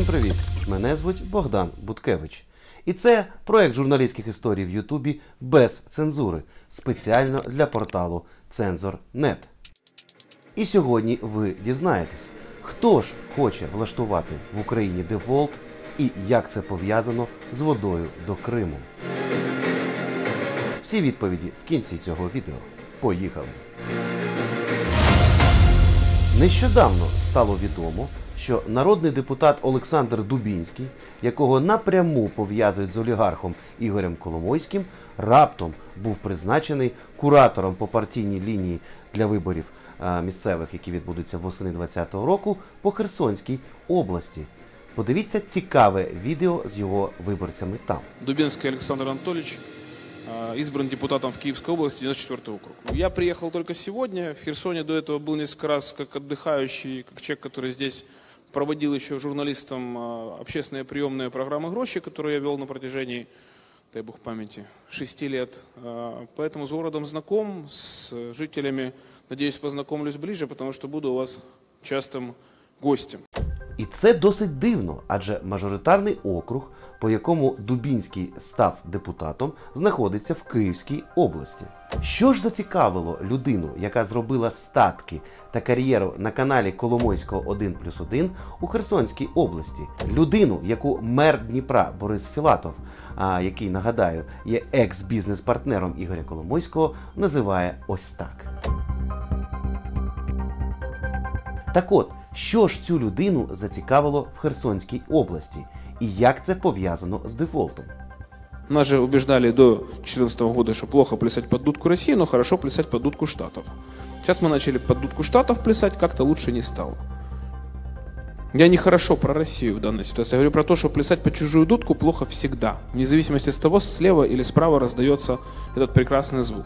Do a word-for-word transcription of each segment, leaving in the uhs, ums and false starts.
привіт! Мене звуть Богдан Буткевич. І це проект журналістських історій в Ютубі без цензури, спеціально для порталу Цензор крапка нет. І сьогодні ви дізнаєтесь, хто ж хоче влаштувати в Україні дефолт і як це пов'язано з водою до Криму. Всі відповіді в кінці цього відео. Поїхали! Нещодавно стало відомо, що народний депутат Олександр Дубінський, якого напряму пов'язують з олігархом Ігорем Коломойським, раптом був призначений куратором по партійній лінії для виборів а, місцевих, які відбудуться восени двадцятого року, по Херсонській області. Подивіться цікаве відео з його виборцями там. Дубинский Александр Анатольевич избран депутатом в Киевской области, девяносто четвёртый округ. Я приехал только сегодня. В Херсоне до этого был несколько раз как отдыхающий, как человек, который здесь проводил еще журналистам общественные приемные программы «Гроши», которые я вел на протяжении, дай бог памяти, шести лет. Поэтому с городом знаком, с жителями, надеюсь, познакомлюсь ближе, потому что буду у вас частым гостем. І це досить дивно, адже мажоритарний округ, по якому Дубінський став депутатом, знаходиться в Київській області. Що ж зацікавило людину, яка зробила статки та кар'єру на каналі Коломойського один плюс один у Херсонській області? Людину, яку мер Дніпра Борис Філатов, а, який, нагадаю, є екс-бізнес-партнером Ігоря Коломойського, називає ось так. Так от, що ж цю людину зацікавило в Херсонській області? І як це пов'язано з дефолтом? Нас же убеждали до две тысячи четырнадцатого года, что плохо плясать под дудку России, но хорошо плясать под дудку Штатов. Сейчас мы начали под дудку Штатов плясать, как-то лучше не стало. Я не хорошо про Россию в данной ситуации. Я говорю про то, что плясать под чужую дудку плохо всегда. Вне зависимости от того, слева или справа раздается этот прекрасный звук.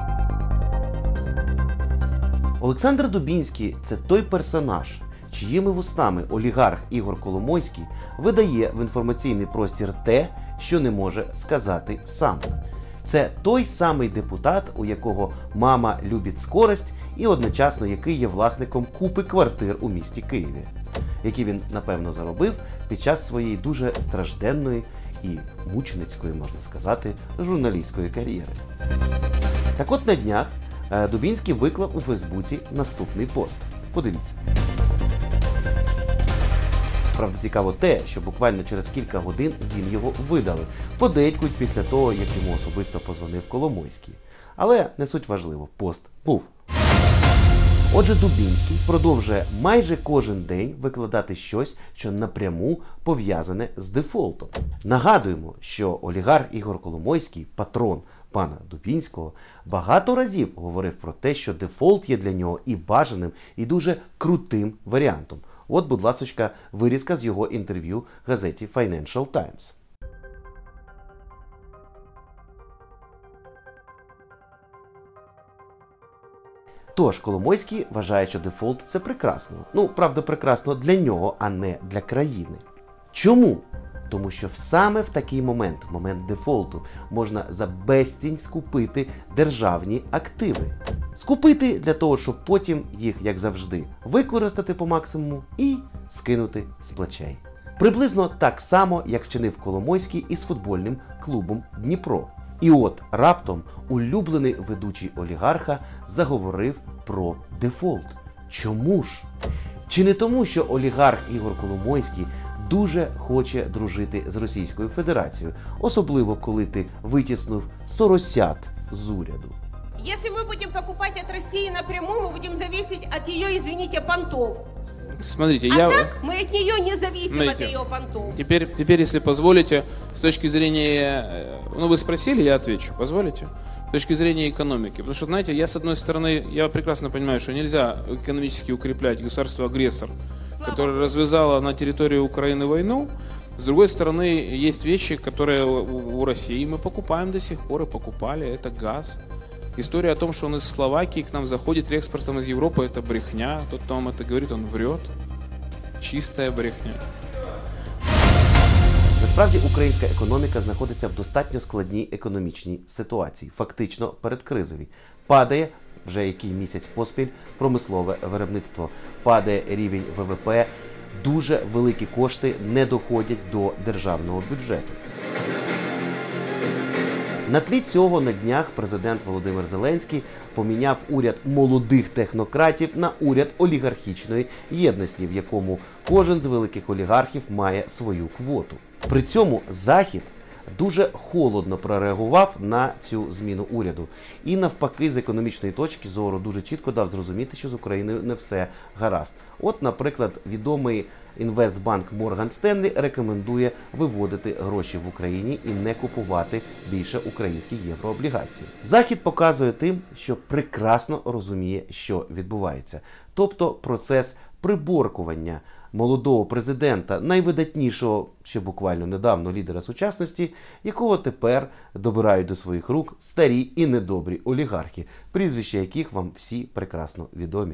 Олександр Дубінський – це той персонаж, чиїми вустами олігарх Ігор Коломойський видає в інформаційний простір те, що не може сказати сам. Це той самий депутат, у якого мама любить скорость і одночасно який є власником купи квартир у місті Києві, які він, напевно, заробив під час своєї дуже стражденної і мученицької, можна сказати, журналістської кар'єри. Так от на днях Дубінський виклав у Фейсбуці наступний пост. Подивіться. Правда, цікаво те, що буквально через кілька годин він його видалив. Подейкують після того, як йому особисто позвонив Коломойський. Але не суть важливо, пост був. Отже, Дубінський продовжує майже кожен день викладати щось, що напряму пов'язане з дефолтом. Нагадуємо, що олігарх Ігор Коломойський, патрон пана Дубінського, багато разів говорив про те, що дефолт є для нього і бажаним, і дуже крутим варіантом. От, будь ласочка, вирізка з його інтерв'ю газеті Financial Times. Тож, Коломойський вважає, що дефолт – це прекрасно. Ну, правда, прекрасно для нього, а не для країни. Чому? Тому що саме в такий момент, в момент дефолту, можна за безцінь скупити державні активи. Скупити для того, щоб потім їх, як завжди, використати по максимуму і скинути з плечей. Приблизно так само, як вчинив Коломойський із футбольним клубом Дніпро. І от раптом улюблений ведучий олігарха заговорив про дефолт. Чому ж? Чи не тому, що олігарх Ігор Коломойський дуже хоче дружити з Російською Федерацією, особливо коли ти витіснув соросят з уряду? Если мы будем покупать от России напрямую, мы будем зависеть от ее, извините, понтов. Смотрите, а я... так мы от нее не зависим, Смотрите, от ее понтов. Теперь, теперь, если позволите, с точки зрения... Ну, вы спросили, я отвечу. Позволите? С точки зрения экономики. Потому что, знаете, я, с одной стороны, я прекрасно понимаю, что нельзя экономически укреплять государство-агрессор, которое развязало на территории Украины войну. С другой стороны, есть вещи, которые у России мы покупаем до сих пор и покупали. Это газ. История о том, что он из Словакии к нам заходит реэкспортом из Европы, это брехня. Тот, кто вам это говорит, он врет. Чистая брехня. Насправді, українська економіка знаходиться в достатньо складній економічній ситуації, фактично передкризовій. Падає вже який місяць поспіль промислове виробництво, падає рівень ВВП, дуже великі кошти не доходять до державного бюджету. На тлі цього на днях президент Володимир Зеленський поміняв уряд молодих технократів на уряд олігархічної єдності, в якому кожен з великих олігархів має свою квоту. При цьому Захід дуже холодно прореагував на цю зміну уряду. І навпаки, з економічної точки зору дуже чітко дав зрозуміти, що з Україною не все гаразд. От, наприклад, відомий інвестбанк Морган Стенлі рекомендує виводити гроші в Україні і не купувати більше українські єврооблігації. Захід показує тим, що прекрасно розуміє, що відбувається. Тобто процес приборкування молодого президента, найвидатнішого, ще буквально недавно лідера сучасності, якого тепер добирають до своїх рук старі і недобрі олігархи, прізвища яких вам всі прекрасно відомі.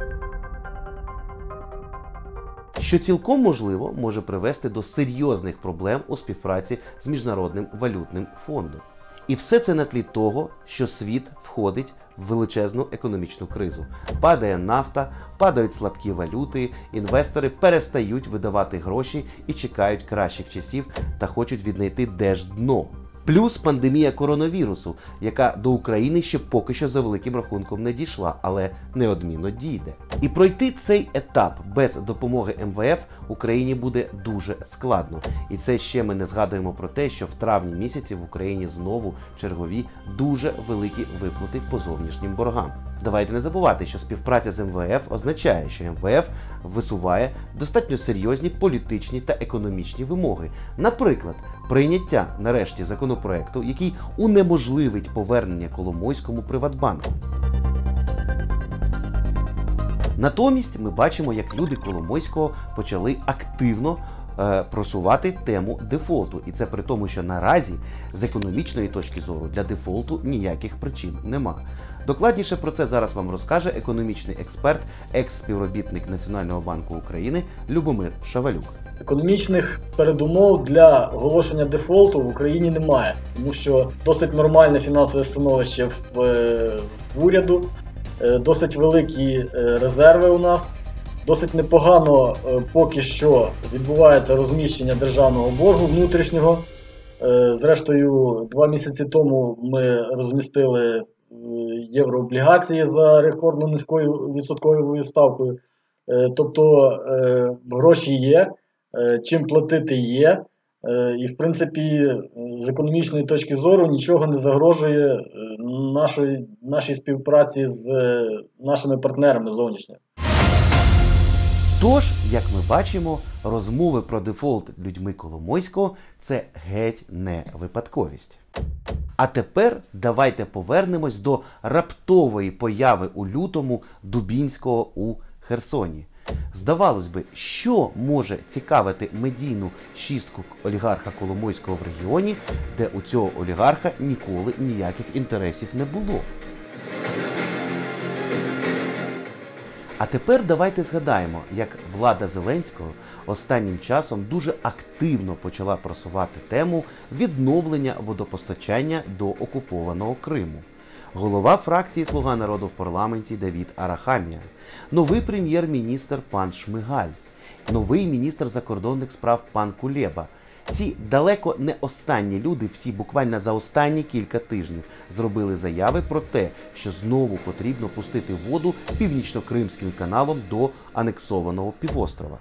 Що цілком можливо може привести до серйозних проблем у співпраці з Міжнародним валютним фондом. І все це на тлі того, що світ входить в величезну економічну кризу. Падає нафта, падають слабкі валюти, інвестори перестають видавати гроші і чекають кращих часів та хочуть віднайти держдно. Плюс пандемія коронавірусу, яка до України ще поки що за великим рахунком не дійшла, але неодмінно дійде. І пройти цей етап без допомоги ем ве еф Україні буде дуже складно. І це ще ми не згадуємо про те, що в травні місяці в Україні знову чергові дуже великі виплати по зовнішнім боргам. Давайте не забувати, що співпраця з ем ве еф означає, що ем ве еф висуває достатньо серйозні політичні та економічні вимоги. Наприклад, прийняття нарешті законопроекту, який унеможливить повернення Коломойському Приватбанку. Натомість ми бачимо, як люди Коломойського почали активно е, просувати тему дефолту. І це при тому, що наразі з економічної точки зору для дефолту ніяких причин нема. Докладніше про це зараз вам розкаже економічний експерт, екс-співробітник Національного банку України Любомир Шавалюк. Економічних передумов для оголошення дефолту в Україні немає, тому що досить нормальне фінансове становище в, в уряду, досить великі резерви у нас, досить непогано поки що відбувається розміщення державного боргу внутрішнього. Зрештою, два місяці тому ми розмістили єврооблігації за рекордно низькою відсотковою ставкою. Тобто гроші є, чим платити є, і в принципі з економічної точки зору нічого не загрожує нашої, нашій співпраці з нашими партнерами зовнішніми. Тож, як ми бачимо, розмови про дефолт людьми Коломойського – це геть не випадковість. А тепер давайте повернемось до раптової появи у лютому Дубінського у Херсоні. Здавалось би, що може цікавити медійну шістку олігарха Коломойського в регіоні, де у цього олігарха ніколи ніяких інтересів не було. А тепер давайте згадаємо, як влада Зеленського останнім часом дуже активно почала просувати тему відновлення водопостачання до окупованого Криму. Голова фракції «Слуга народу» в парламенті Давид Арахамія, новий прем'єр-міністр пан Шмигаль, новий міністр закордонних справ пан Кулеба. Ці далеко не останні люди, всі буквально за останні кілька тижнів, зробили заяви про те, що знову потрібно пустити воду Північно-Кримським каналом до анексованого півострова.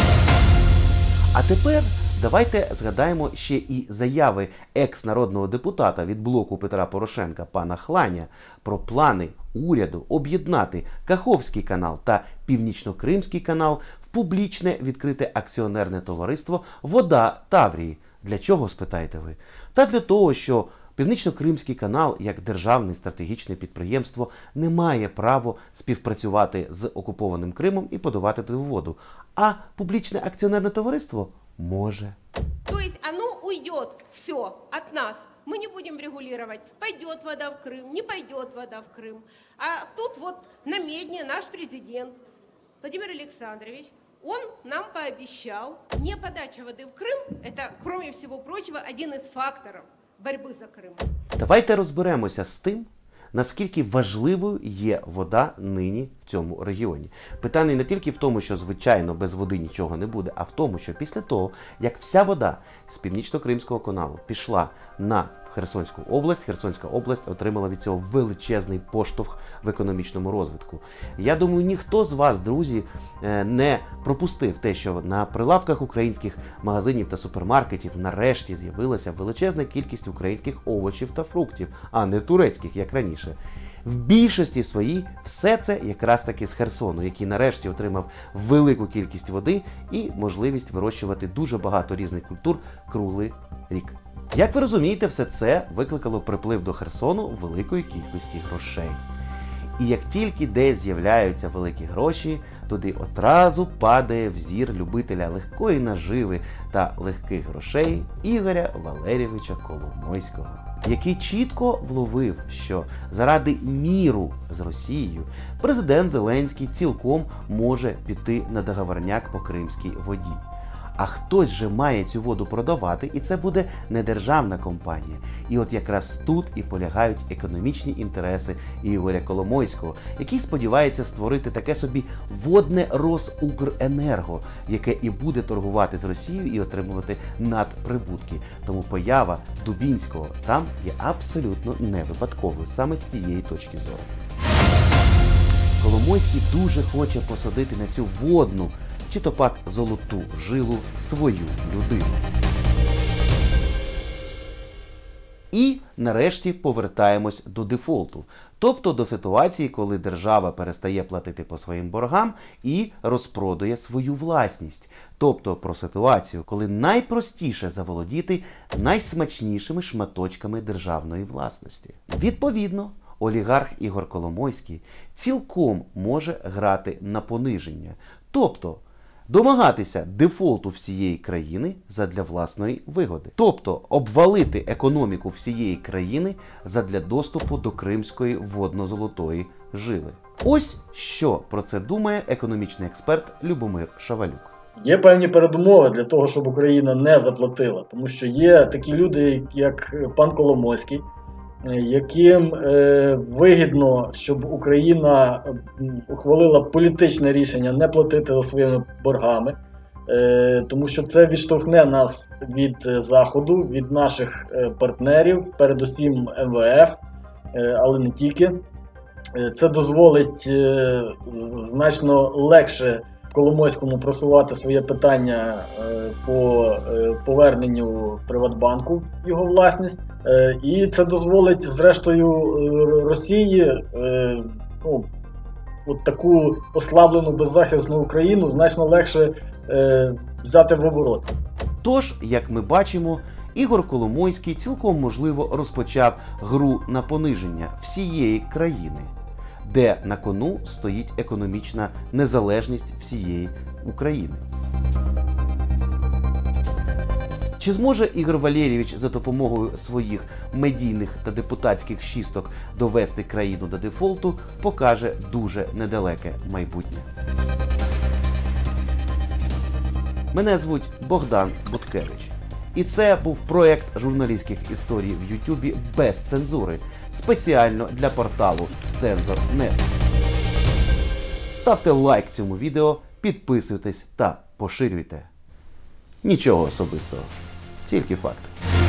А тепер давайте згадаємо ще і заяви екс-народного депутата від блоку Петра Порошенка пана Хланя про плани уряду об'єднати Каховський канал та Північно-Кримський канал в публічне відкрите акціонерне товариство «Вода Таврії». Для чого, спитаєте ви? Та для того, що Північно-Кримський канал, як державне стратегічне підприємство, не має права співпрацювати з окупованим Кримом і подавати туди воду. А публічне акціонерне товариство може. То есть оно уйдет все от нас. Мы не будем регулировать, пойдет вода в Крым, не пойдет вода в Крым. А тут вот на медне наш президент Владимир Александрович, он нам пообещал, не подача воды в Крым, это, кроме всего прочего, один из факторов борьбы за Крым. Давайте розберемося з тим, наскільки важливою є вода нині в цьому регіоні. Питання не тільки в тому, що, звичайно, без води нічого не буде, а в тому, що після того, як вся вода з Північно-Кримського каналу пішла на Херсонську область, Херсонська область отримала від цього величезний поштовх в економічному розвитку. Я думаю, ніхто з вас, друзі, не пропустив те, що на прилавках українських магазинів та супермаркетів нарешті з'явилася величезна кількість українських овочів та фруктів, а не турецьких, як раніше. В більшості своїй все це якраз таки з Херсону, який нарешті отримав велику кількість води і можливість вирощувати дуже багато різних культур круглий рік. Як ви розумієте, все це викликало приплив до Херсону великої кількості грошей. І як тільки десь з'являються великі гроші, туди одразу падає взір любителя легкої наживи та легких грошей Ігоря Валерійовича Коломойського, який чітко вловив, що заради міру з Росією президент Зеленський цілком може піти на договорняк по кримській воді. А хтось же має цю воду продавати, і це буде не державна компанія. І от якраз тут і полягають економічні інтереси Ігоря Коломойського, який сподівається створити таке собі водне Росукренерго, яке і буде торгувати з Росією і отримувати надприбутки. Тому поява Дубінського там є абсолютно не випадковою, саме з цієї точки зору. Коломойський дуже хоче посадити на цю водну, чи то пак золоту жилу свою людину. І нарешті повертаємось до дефолту, тобто до ситуації, коли держава перестає платити по своїм боргам і розпродує свою власність. Тобто про ситуацію, коли найпростіше заволодіти найсмачнішими шматочками державної власності. Відповідно, олігарх Ігор Коломойський цілком може грати на пониження, тобто домагатися дефолту всієї країни задля власної вигоди. Тобто обвалити економіку всієї країни задля доступу до кримської водно-золотої жили. Ось що про це думає економічний експерт Любомир Шавалюк. Є певні передумови для того, щоб Україна не заплатила, тому що є такі люди, як пан Коломойський, яким е, вигідно, щоб Україна ухвалила політичне рішення не платити за своїми боргами, е, тому що це відштовхне нас від Заходу, від наших партнерів, передусім Ем Ве Еф, е, але не тільки. Це дозволить е, значно легше Коломойському просувати своє питання по поверненню Приватбанку в його власність. І це дозволить, зрештою, Росії ну, от таку ослаблену, беззахисну Україну значно легше взяти в оборот. Тож, як ми бачимо, Ігор Коломойський цілком можливо розпочав гру на пониження всієї країни, де на кону стоїть економічна незалежність всієї України. Чи зможе Ігор Валерійович за допомогою своїх медійних та депутатських шісток довести країну до дефолту, покаже дуже недалеке майбутнє. Мене звуть Богдан Буткевич. І це був проєкт журналістських історій в Ютубі без цензури, спеціально для порталу Цензор крапка нет. Ставте лайк цьому відео, підписуйтесь та поширюйте. Нічого особистого, тільки факти.